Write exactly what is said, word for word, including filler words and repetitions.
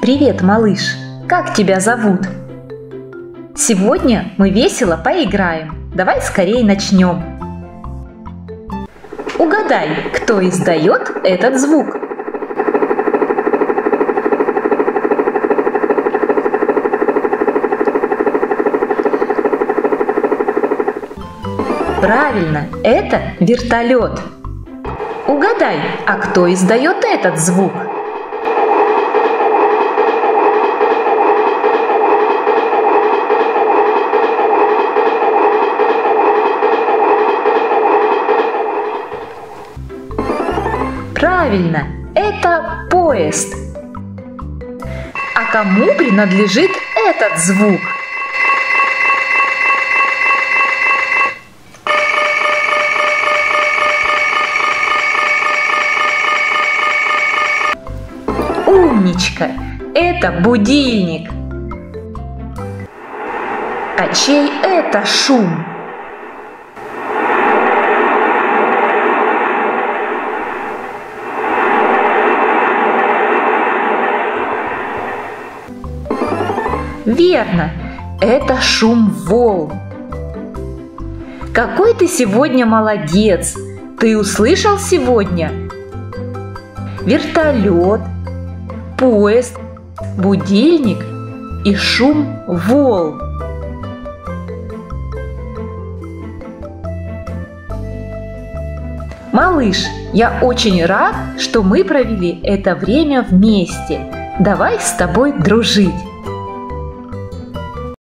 Привет, малыш! Как тебя зовут? Сегодня мы весело поиграем. Давай скорее начнем. Угадай, кто издает этот звук. Правильно, это вертолет. Угадай, а кто издает этот звук? Правильно, это поезд. А кому принадлежит этот звук? Умничка! Это будильник. А чей это шум? Верно, это шум волн. Какой ты сегодня молодец! Ты услышал сегодня вертолет, поезд, будильник и шум волн. Малыш, я очень рад, что мы провели это время вместе. Давай с тобой дружить.